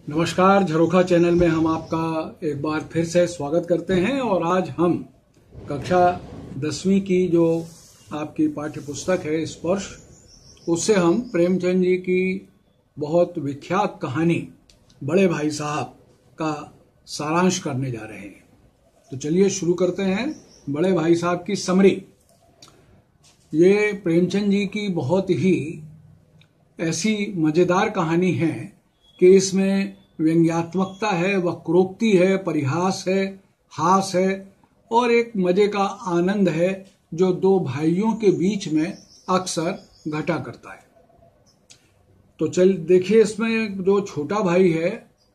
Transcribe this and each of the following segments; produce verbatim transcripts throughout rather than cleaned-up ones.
नमस्कार, झरोखा चैनल में हम आपका एक बार फिर से स्वागत करते हैं। और आज हम कक्षा दसवीं की जो आपकी पाठ्य पुस्तक है स्पर्श, उससे हम प्रेमचंद जी की बहुत विख्यात कहानी बड़े भाई साहब का सारांश करने जा रहे हैं। तो चलिए शुरू करते हैं। बड़े भाई साहब की समरी। ये प्रेमचंद जी की बहुत ही ऐसी मजेदार कहानी है कि इसमें व्यंग्यात्मकता है, वक्रोक्ति है, परिहास है, हास है और एक मजे का आनंद है जो दो भाइयों के बीच में अक्सर घटा करता है। तो चल देखिए, इसमें जो छोटा भाई है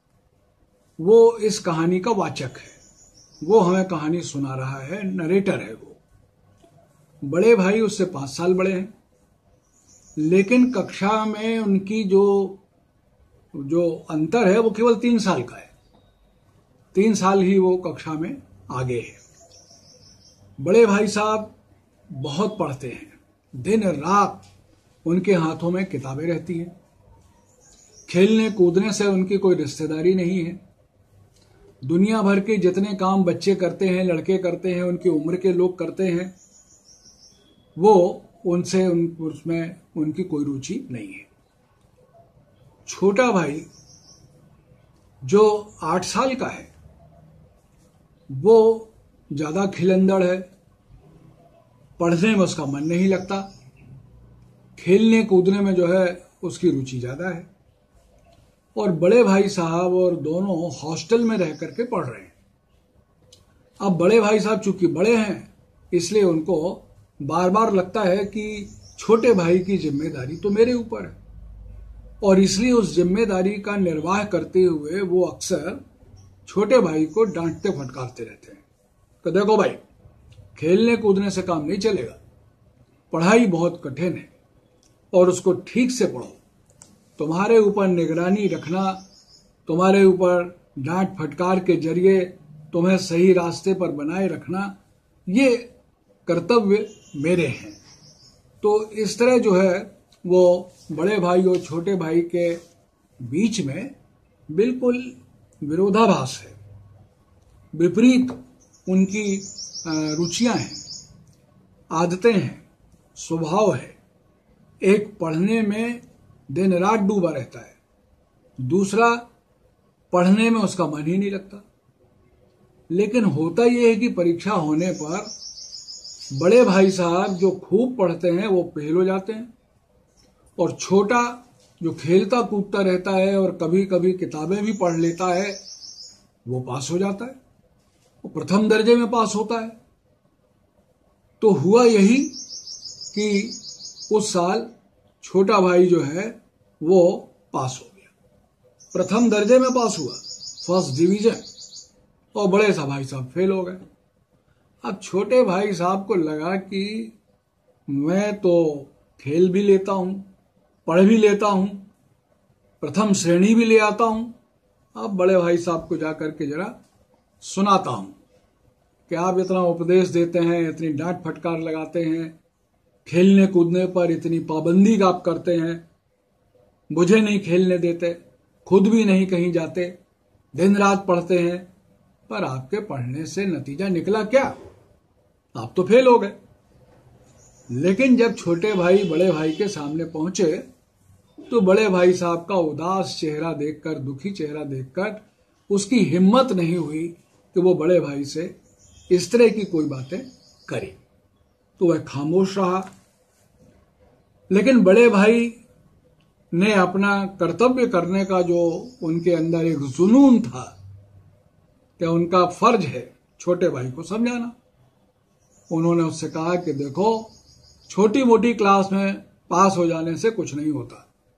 वो इस कहानी का वाचक है, वो हमें कहानी सुना रहा है, नरेटर है वो। बड़े भाई उससे पांच साल बड़े हैं, लेकिन कक्षा में उनकी जो जो अंतर है वो केवल तीन साल का है। तीन साल ही वो कक्षा में आगे है। बड़े भाई साहब बहुत पढ़ते हैं, दिन रात उनके हाथों में किताबें रहती हैं। खेलने कूदने से उनकी कोई रिश्तेदारी नहीं है। दुनिया भर के जितने काम बच्चे करते हैं, लड़के करते हैं, उनकी उम्र के लोग करते हैं, वो उनसे उन, उसमें उनकी कोई रुचि नहीं है। छोटा भाई जो आठ साल का है वो ज्यादा खिलंदड़ है, पढ़ने में उसका मन नहीं लगता, खेलने कूदने में जो है उसकी रुचि ज्यादा है। और बड़े भाई साहब और दोनों हॉस्टल में रह करके पढ़ रहे हैं। अब बड़े भाई साहब चूंकि बड़े हैं इसलिए उनको बार बार लगता है कि छोटे भाई की जिम्मेदारी तो मेरे ऊपर है, और इसलिए उस जिम्मेदारी का निर्वाह करते हुए वो अक्सर छोटे भाई को डांटते फटकारते रहते हैं कि देखो भाई, खेलने कूदने से काम नहीं चलेगा, पढ़ाई बहुत कठिन है और उसको ठीक से पढ़ो। तुम्हारे ऊपर निगरानी रखना, तुम्हारे ऊपर डांट फटकार के जरिए तुम्हें सही रास्ते पर बनाए रखना, ये कर्तव्य मेरे हैं। तो इस तरह जो है वो बड़े भाई और छोटे भाई के बीच में बिल्कुल विरोधाभास है, विपरीत उनकी रुचियां हैं, आदतें हैं, स्वभाव है। एक पढ़ने में दिन रात डूबा रहता है, दूसरा पढ़ने में उसका मन ही नहीं लगता। लेकिन होता यह है कि परीक्षा होने पर बड़े भाई साहब जो खूब पढ़ते हैं वो फेल हो जाते हैं, और छोटा जो खेलता कूदता रहता है और कभी कभी किताबें भी पढ़ लेता है वो पास हो जाता है, वो प्रथम दर्जे में पास होता है। तो हुआ यही कि उस साल छोटा भाई जो है वो पास हो गया, प्रथम दर्जे में पास हुआ, फर्स्ट डिवीजन, और बड़े सा भाई साहब फेल हो गए। अब छोटे भाई साहब को लगा कि मैं तो खेल भी लेता हूं, पढ़ भी लेता हूं, प्रथम श्रेणी भी ले आता हूं, अब बड़े भाई साहब को जाकर के जरा सुनाता हूं कि आप इतना उपदेश देते हैं, इतनी डांट फटकार लगाते हैं, खेलने कूदने पर इतनी पाबंदी आप करते हैं, मुझे नहीं खेलने देते, खुद भी नहीं कहीं जाते, दिन रात पढ़ते हैं, पर आपके पढ़ने से नतीजा निकला क्या? आप तो फेल हो गए। लेकिन जब छोटे भाई बड़े भाई के सामने पहुंचे तो बड़े भाई साहब का उदास चेहरा देखकर, दुखी चेहरा देखकर उसकी हिम्मत नहीं हुई कि वो बड़े भाई से इस तरह की कोई बातें करे, तो वह खामोश रहा। लेकिन बड़े भाई ने अपना कर्तव्य करने का जो उनके अंदर एक जुनून था कि उनका फर्ज है छोटे भाई को समझाना, उन्होंने उससे कहा कि देखो, छोटी मोटी क्लास में पास हो जाने से कुछ नहीं होता।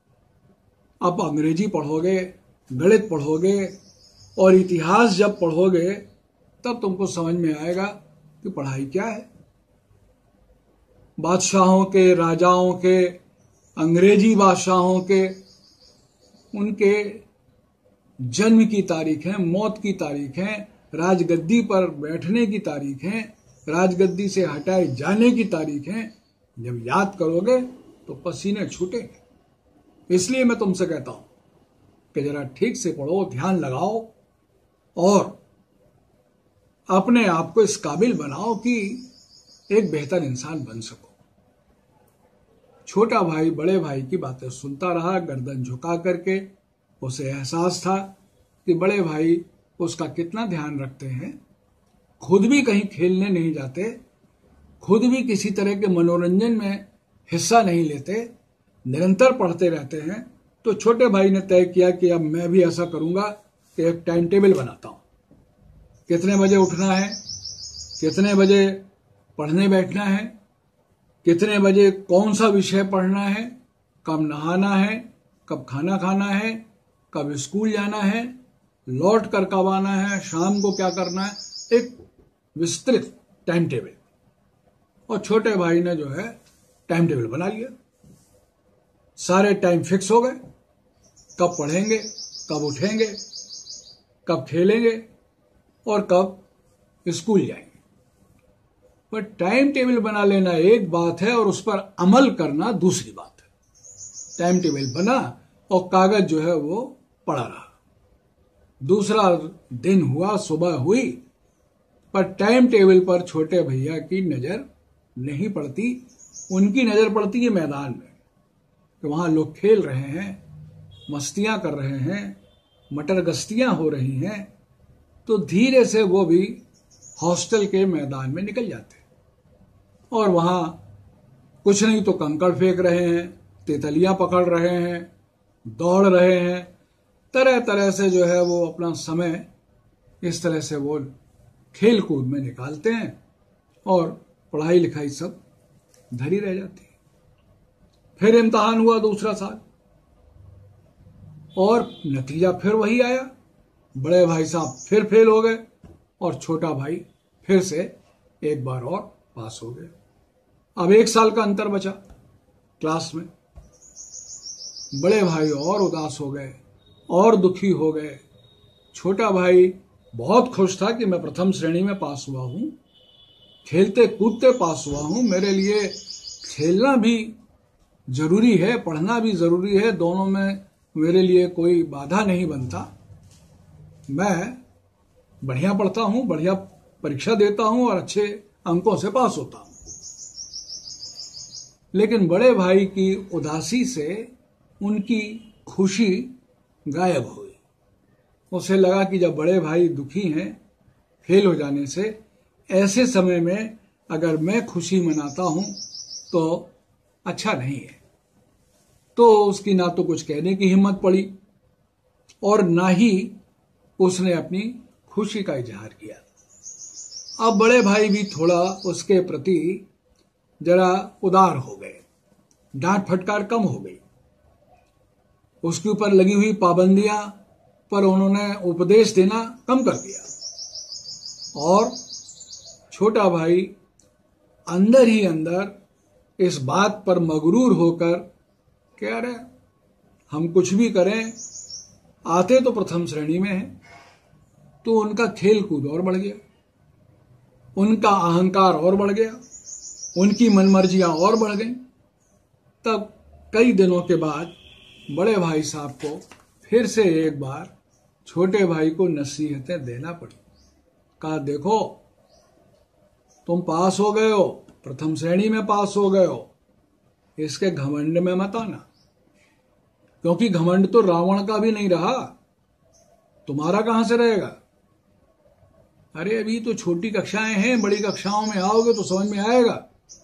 अब अंग्रेजी पढ़ोगे, गणित पढ़ोगे और इतिहास जब पढ़ोगे तब तुमको समझ में आएगा कि पढ़ाई क्या है। बादशाहों के, राजाओं के, अंग्रेजी बादशाहों के, उनके जन्म की तारीखें, मौत की तारीखें, राजगद्दी पर बैठने की तारीखें, राजगद्दी से हटाए जाने की तारीखें जब याद करोगे तो पसीने छूटेंगे। इसलिए मैं तुमसे कहता हूं कि जरा ठीक से पढ़ो, ध्यान लगाओ और अपने आप को इस काबिल बनाओ कि एक बेहतर इंसान बन सको। छोटा भाई बड़े भाई की बातें सुनता रहा, गर्दन झुका करके। उसे एहसास था कि बड़े भाई उसका कितना ध्यान रखते हैं, खुद भी कहीं खेलने नहीं जाते, खुद भी किसी तरह के मनोरंजन में हिस्सा नहीं लेते, निरंतर पढ़ते रहते हैं। तो छोटे भाई ने तय किया कि अब मैं भी ऐसा करूंगा कि एक टाइम टेबल बनाता हूं, कितने बजे उठना है, कितने बजे पढ़ने बैठना है, कितने बजे कौन सा विषय पढ़ना है, कब नहाना है, कब खाना खाना है, कब स्कूल जाना है, लौट कर कब आना है, शाम को क्या करना है, एक विस्तृत टाइम टेबल। और छोटे भाई ने जो है टाइम टेबल बना लिया। सारे टाइम फिक्स हो गए, कब पढ़ेंगे, कब उठेंगे, कब खेलेंगे और कब स्कूल जाएंगे। पर टाइम टेबल बना लेना एक बात है और उस पर अमल करना दूसरी बात है। टाइम टेबल बना और कागज जो है वो पड़ा रहा। दूसरा दिन हुआ, सुबह हुई, पर टाइम टेबल पर छोटे भैया की नजर नहीं पड़ती। उनकी नजर पड़ती है मैदान में कि वहां लोग खेल रहे हैं, मस्तियां कर रहे हैं, मटर गश्तियां हो रही हैं। तो धीरे से वो भी हॉस्टल के मैदान में निकल जाते और वहां कुछ नहीं तो कंकड़ फेंक रहे हैं, तितलियां पकड़ रहे हैं, दौड़ रहे हैं, तरह तरह से जो है वो अपना समय इस तरह से वो खेल कूद में निकालते हैं और पढ़ाई लिखाई सब धरी रह जाती है। फिर इम्तिहान हुआ दूसरा साल और नतीजा फिर वही आया। बड़े भाई साहब फिर फेल हो गए और छोटा भाई फिर से एक बार और पास हो गए। अब एक साल का अंतर बचा क्लास में। बड़े भाई और उदास हो गए और दुखी हो गए। छोटा भाई बहुत खुश था कि मैं प्रथम श्रेणी में पास हुआ हूं, खेलते कूदते पास हुआ हूं, मेरे लिए खेलना भी जरूरी है, पढ़ना भी जरूरी है, दोनों में मेरे लिए कोई बाधा नहीं बनता। मैं बढ़िया पढ़ता हूं, बढ़िया परीक्षा देता हूं और अच्छे अंकों से पास होता हूं। लेकिन बड़े भाई की उदासी से उनकी खुशी गायब हुई। उसे लगा कि जब बड़े भाई दुखी हैं फेल हो जाने से, ऐसे समय में अगर मैं खुशी मनाता हूं तो अच्छा नहीं है। तो उसकी ना तो कुछ कहने की हिम्मत पड़ी और ना ही उसने अपनी खुशी का इजहार किया। अब बड़े भाई भी थोड़ा उसके प्रति जरा उदार हो गए, डांट फटकार कम हो गई, उसके ऊपर लगी हुई पाबंदियां पर उन्होंने उपदेश देना कम कर दिया। और छोटा भाई अंदर ही अंदर इस बात पर मगरूर होकर कह रहे हम कुछ भी करें, आते तो प्रथम श्रेणी में हैं। तो उनका खेल कूद और बढ़ गया, उनका अहंकार और बढ़ गया, उनकी मनमर्जियां और बढ़ गईं। तब कई दिनों के बाद बड़े भाई साहब को फिर से एक बार छोटे भाई को नसीहतें देना पड़ी। कहा देखो तुम पास हो गए हो, प्रथम श्रेणी में पास हो गए हो, इसके घमंड में मत आना, क्योंकि घमंड तो रावण का भी नहीं रहा, तुम्हारा कहां से रहेगा। अरे अभी तो छोटी कक्षाएं हैं, बड़ी कक्षाओं में आओगे तो समझ में आएगा।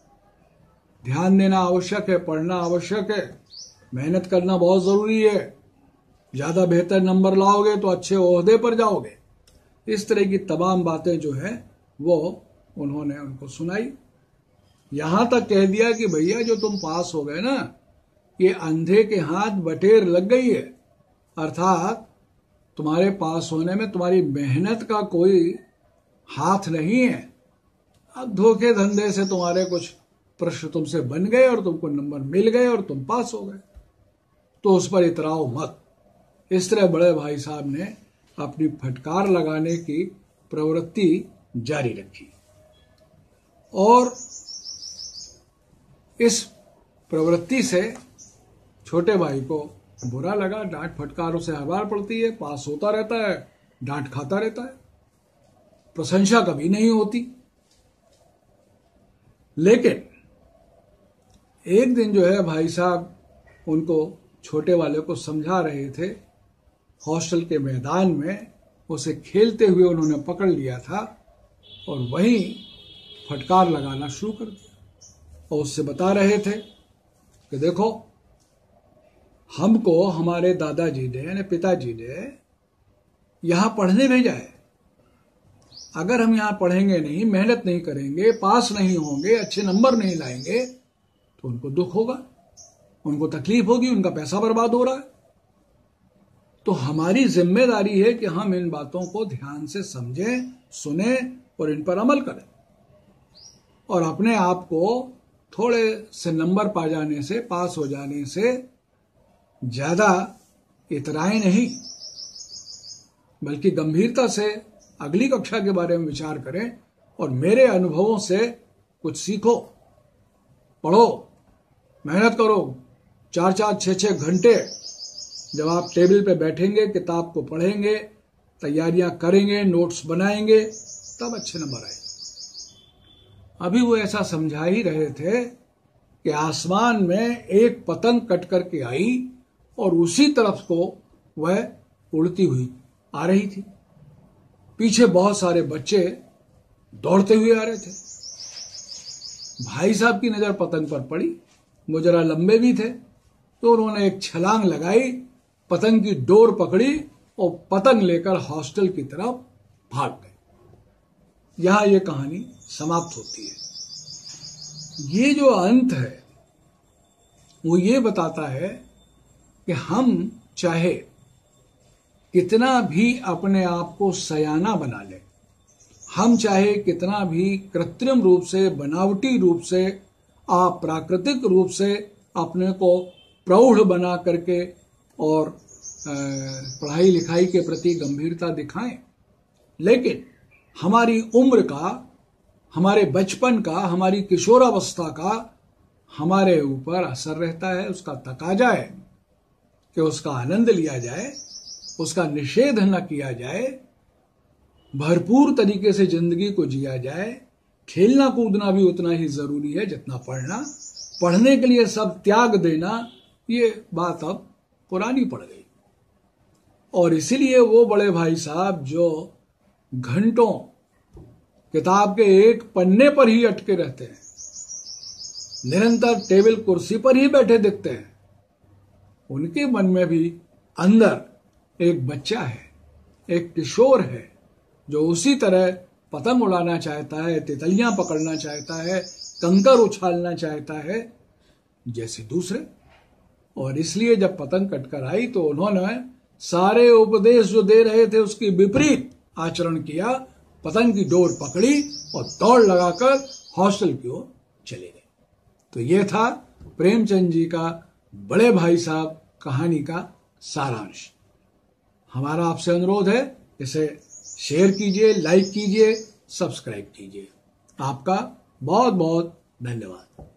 ध्यान देना आवश्यक है, पढ़ना आवश्यक है, मेहनत करना बहुत जरूरी है, ज्यादा बेहतर नंबर लाओगे तो अच्छे ओहदे पर जाओगे। इस तरह की तमाम बातें जो है वो उन्होंने उनको सुनाई। यहां तक कह दिया कि भैया जो तुम पास हो गए ना, ये अंधे के हाथ बटेर लग गई है, अर्थात तुम्हारे पास होने में तुम्हारी मेहनत का कोई हाथ नहीं है। अब धोखे धंधे से तुम्हारे कुछ प्रश्न तुमसे बन गए और तुमको नंबर मिल गए और तुम पास हो गए, तो उस पर इतराओ मत। इस तरह बड़े भाई साहब ने अपनी फटकार लगाने की प्रवृत्ति जारी रखी और इस प्रवृत्ति से छोटे भाई को बुरा लगा, डांट फटकारों से हर बार पड़ती है, पास होता रहता है, डांट खाता रहता है, प्रशंसा कभी नहीं होती। लेकिन एक दिन जो है भाई साहब उनको छोटे वाले को समझा रहे थे, हॉस्टल के मैदान में उसे खेलते हुए उन्होंने पकड़ लिया था और वहीं फटकार लगाना शुरू कर दिया और उससे बता रहे थे कि देखो, हमको हमारे दादाजी ने यानी पिताजी ने यहां पढ़ने भेजा है। अगर हम यहां पढ़ेंगे नहीं, मेहनत नहीं करेंगे, पास नहीं होंगे, अच्छे नंबर नहीं लाएंगे तो उनको दुख होगा, उनको तकलीफ होगी, उनका पैसा बर्बाद हो रहा है। तो हमारी जिम्मेदारी है कि हम इन बातों को ध्यान से समझें, सुने और इन पर अमल करें और अपने आप को थोड़े से नंबर पा जाने से, पास हो जाने से ज्यादा इतराएं नहीं, बल्कि गंभीरता से अगली कक्षा के बारे में विचार करें और मेरे अनुभवों से कुछ सीखो, पढ़ो, मेहनत करो। चार चार छह छह घंटे जब आप टेबल पे बैठेंगे, किताब को पढ़ेंगे, तैयारियां करेंगे, नोट्स बनाएंगे, तब अच्छे नंबर आए। अभी वो ऐसा समझा ही रहे थे कि आसमान में एक पतंग कट करके आई और उसी तरफ को वह उड़ती हुई आ रही थी। पीछे बहुत सारे बच्चे दौड़ते हुए आ रहे थे। भाई साहब की नजर पतंग पर पड़ी, वो जरा लंबे भी थे, तो उन्होंने एक छलांग लगाई, पतंग की डोर पकड़ी और पतंग लेकर हॉस्टल की तरफ भाग गए। यहां यह कहानी समाप्त होती है। ये जो अंत है वो ये बताता है कि हम चाहे कितना भी अपने आप को सयाना बना लें, हम चाहे कितना भी कृत्रिम रूप से, बनावटी रूप से, अप्राकृतिक रूप से अपने को प्रौढ़ बना करके और पढ़ाई लिखाई के प्रति गंभीरता दिखाएं, लेकिन हमारी उम्र का, हमारे बचपन का, हमारी किशोरावस्था का हमारे ऊपर असर रहता है। उसका तकाजा है कि उसका आनंद लिया जाए, उसका निषेध न किया जाए, भरपूर तरीके से जिंदगी को जिया जाए। खेलना कूदना भी उतना ही जरूरी है जितना पढ़ना। पढ़ने के लिए सब त्याग देना, ये बात अब पुरानी पड़ गई। और इसीलिए वो बड़े भाई साहब जो घंटों किताब के एक पन्ने पर ही अटके रहते हैं, निरंतर टेबल कुर्सी पर ही बैठे दिखते हैं, उनके मन में भी अंदर एक बच्चा है, एक किशोर है जो उसी तरह पतंग उड़ाना चाहता है, तितलियां पकड़ना चाहता है, कंकर उछालना चाहता है जैसे दूसरे। और इसलिए जब पतंग कटकर आई तो उन्होंने सारे उपदेश जो दे रहे थे उसकी विपरीत आचरण किया, पतंग की डोर पकड़ी और दौड़ लगाकर हॉस्टल की ओर चले गए। तो ये था प्रेमचंद जी का बड़े भाई साहब कहानी का सारांश। हमारा आपसे अनुरोध है, इसे शेयर कीजिए, लाइक कीजिए, सब्सक्राइब कीजिए। आपका बहुत बहुत धन्यवाद।